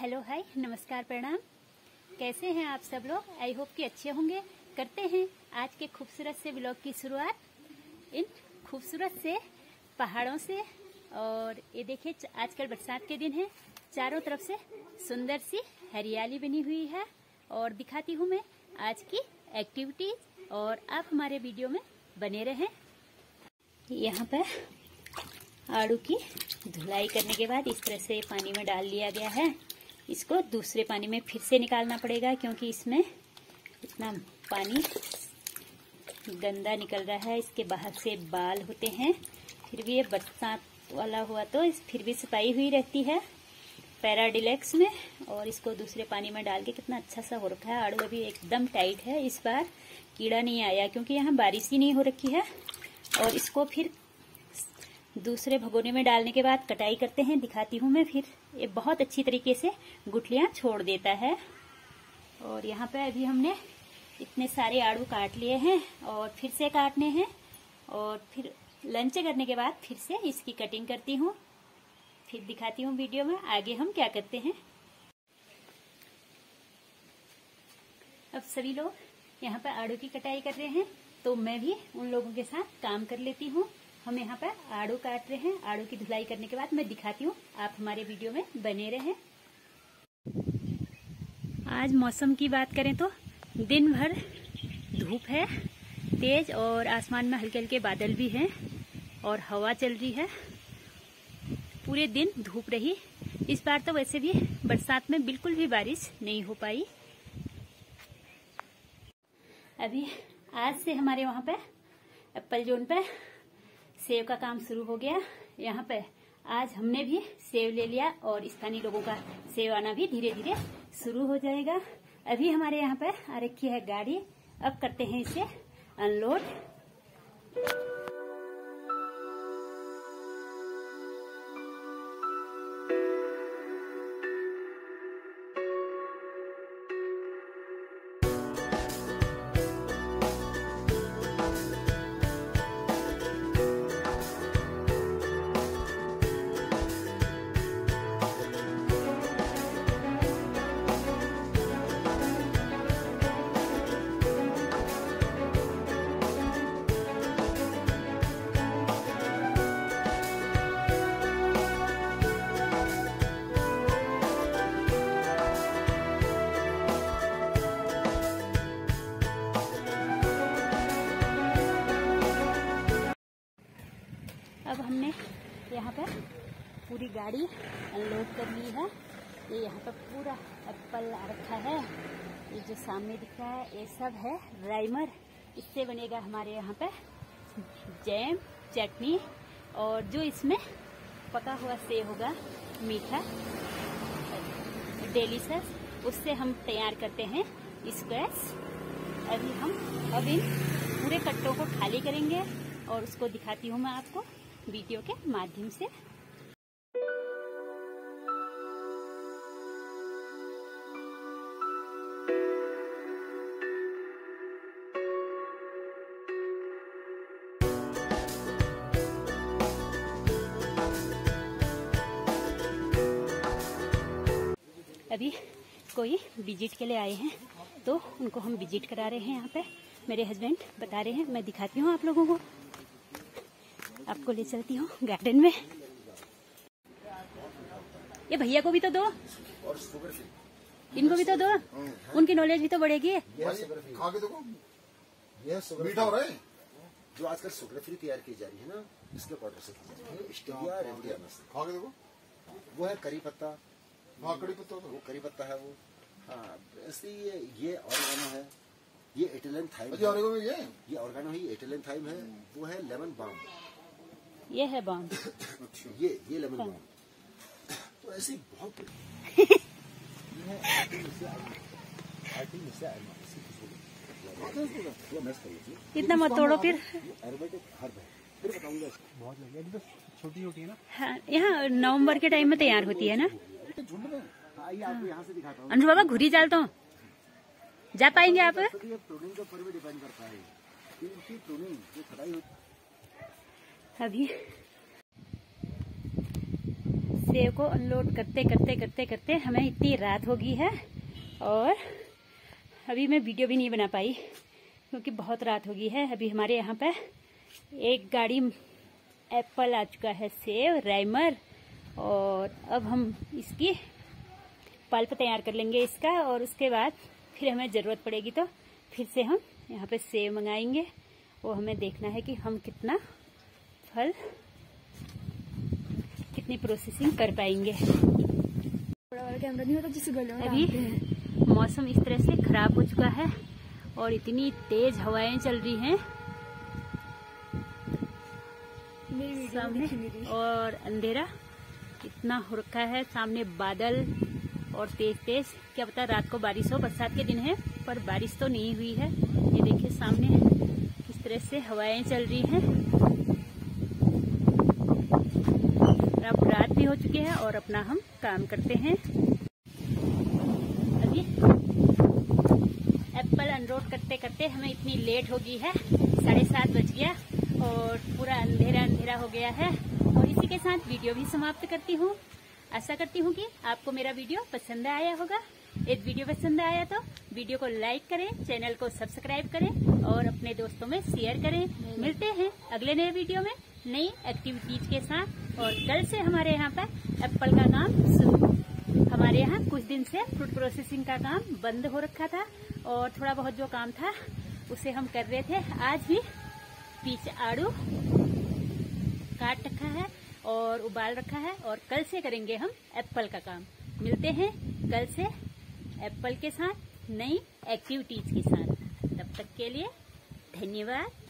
Hello hi नमस्कार प्रणाम। कैसे हैं आप सब लोग? आई होप कि अच्छे होंगे। करते हैं आज के खूबसूरत से व्लॉग की शुरुआत इन खूबसूरत से पहाड़ों से। और ये देखिए आजकल बरसात के दिन है, चारों तरफ से सुंदर सी हरियाली बनी हुई है। और दिखाती हूँ मैं आज की एक्टिविटीज और आप हमारे वीडियो में बने रहें। यहाँ पर आड़ू की धुलाई करने के बाद इस तरह से पानी में डाल लिया गया है। इसको दूसरे पानी में फिर से निकालना पड़ेगा क्योंकि इसमें इतना पानी गंदा निकल रहा है। इसके बाहर से बाल होते हैं। फिर भी ये बरसात वाला हुआ तो फिर भी सफाई हुई रहती है पैराडिलेक्स में। और इसको दूसरे पानी में डाल के कितना अच्छा सा हो रखा है। आड़ू अभी एकदम टाइट है। इस बार कीड़ा नहीं आया क्योंकि यहाँ बारिश ही नहीं हो रखी है। और इसको फिर दूसरे भगोने में डालने के बाद कटाई करते हैं, दिखाती हूँ मैं। फिर ये बहुत अच्छी तरीके से गुठलियां छोड़ देता है। और यहाँ पे अभी हमने इतने सारे आड़ू काट लिए हैं और फिर से काटने हैं। और फिर लंच करने के बाद फिर से इसकी कटिंग करती हूँ। फिर दिखाती हूँ वीडियो में आगे हम क्या करते हैं। अब सभी लोग यहाँ पर आड़ू की कटाई कर रहे हैं तो मैं भी उन लोगों के साथ काम कर लेती हूँ। हम यहाँ पर आड़ू काट रहे हैं। आड़ू की धुलाई करने के बाद मैं दिखाती हूँ, आप हमारे वीडियो में बने रहें। आज मौसम की बात करें तो दिन भर धूप है तेज और आसमान में हल्के हल्के बादल भी हैं और हवा चल रही है। पूरे दिन धूप रही। इस बार तो वैसे भी बरसात में बिल्कुल भी बारिश नहीं हो पाई। अभी आज से हमारे वहाँ पे एप्पल जोन पे सेव का काम शुरू हो गया। यहाँ पे आज हमने भी सेव ले लिया और स्थानीय लोगों का सेव आना भी धीरे धीरे शुरू हो जाएगा। अभी हमारे यहाँ पे आ रखी है गाड़ी। अब करते हैं इसे अनलोड। अब हमने यहाँ पर पूरी गाड़ी अनलोड कर ली है। ये यहाँ पर पूरा एप्पल आ रखा है। ये जो सामने दिख रहा है ये सब है राइमर। इससे बनेगा हमारे यहाँ पे जैम चटनी। और जो इसमें पका हुआ सेव होगा मीठा डेलिशियस, उससे हम तैयार करते हैं स्क्वैश। अभी हम इन पूरे कट्टों को खाली करेंगे और उसको दिखाती हूँ मैं आपको वीडियो के माध्यम से। अभी कोई विजिट के लिए आए हैं तो उनको हम विजिट करा रहे हैं। यहाँ पे मेरे हस्बैंड बता रहे हैं, मैं दिखाती हूँ आप लोगों को। आपको ले चलती हूँ गार्डन में। ये भैया को भी तो दो, इनको भी तो दो, उनकी नॉलेज भी तो बढ़ेगी। खा के देखो, ये मीठा हो रहा है। जो आजकल शुगर फ्री तैयार की जा रही है ना, इसके पाउडर से की जा रही है। स्टेविया रेडियम से खा के देखो। वो है करी पत्ता। हाँ करी पत्ता, वो करी पत्ता है वो। हाँ इसलिए ये ऑर्गेनो है, ये इटालियन थाइम। ये ऑर्गेनो है, ये इटालियन थाइम है। वो है लेमन बाम, ये है बाम। ये लेमन बाम। तो ऐसे बहुत इतना मत तोड़ो फिर। आयुर्वेदिक हर्ब है, फिर बताऊंगा। बहुत लगी तो छोटी होती है ना। हाँ, यहाँ नवंबर के टाइम में तैयार होती है ना। झुंड में आइए आपको यहाँ से दिखाता हूँ। अंशु बाबा घुरी जाल तो जा पाएंगे आप? प्रूनिंग के ऊपर भी डिपेंड करता है। प्रूनिंग जो कटाई होती अभी सेब को अनलोड करते करते करते करते हमें इतनी रात हो गई है और अभी मैं वीडियो भी नहीं बना पाई क्योंकि बहुत रात हो गई है। अभी हमारे यहाँ पे एक गाड़ी एप्पल आ चुका है, सेब, राइमर, और अब हम इसकी पल्प तैयार कर लेंगे इसका, और उसके बाद फिर हमें ज़रूरत पड़ेगी तो फिर से हम यहाँ पे सेब मंगाएंगे। वो हमें देखना है कि हम कितना फल, कितनी प्रोसेसिंग कर पाएंगे। अभी मौसम इस तरह से खराब हो चुका है और इतनी तेज हवाएं चल रही हैं सामने, और अंधेरा इतना हो रखा है, सामने बादल और तेज तेज, क्या पता रात को बारिश हो। बरसात के दिन है पर बारिश तो नहीं हुई है। ये देखिए सामने किस तरह से हवाएं चल रही हैं। अब रात भी हो चुकी है और अपना हम काम करते हैं। अभी एप्पल अनलोड करते करते हमें इतनी लेट हो गई है, 7:30 बज गया और पूरा अंधेरा अंधेरा हो गया है। और इसी के साथ वीडियो भी समाप्त करती हूँ। आशा करती हूँ कि आपको मेरा वीडियो पसंद आया होगा। यदि वीडियो पसंद आया तो वीडियो को लाइक करें, चैनल को सब्सक्राइब करें और अपने दोस्तों में शेयर करें। मिलते हैं अगले नए वीडियो में नई एक्टिविटीज के साथ। और कल से हमारे यहाँ पर एप्पल का काम शुरू। हमारे यहाँ कुछ दिन से फ्रूट प्रोसेसिंग का काम बंद हो रखा था और थोड़ा बहुत जो काम था उसे हम कर रहे थे। आज भी पीच आड़ू काट रखा है और उबाल रखा है और कल से करेंगे हम एप्पल का काम। मिलते हैं कल से एप्पल के साथ नई एक्टिविटीज के साथ। तब तक के लिए धन्यवाद।